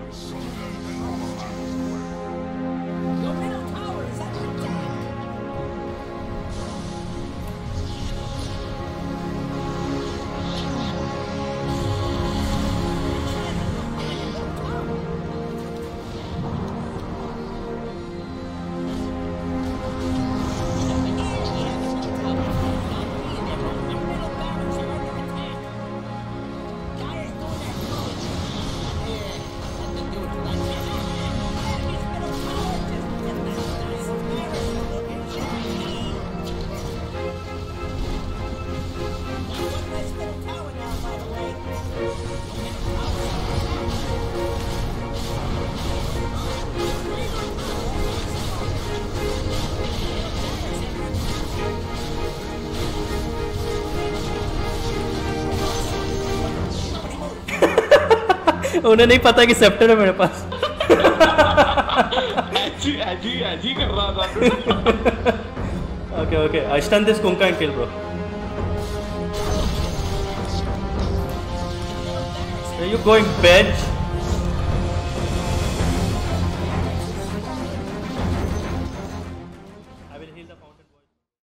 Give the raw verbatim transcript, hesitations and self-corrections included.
उन्हें नहीं पता कि सेप्टर है मेरे पास। ऐजी ऐजी ऐजी कर रहा था। Okay, okay. I stun this Kunkka and kill, bro. Are you going bench?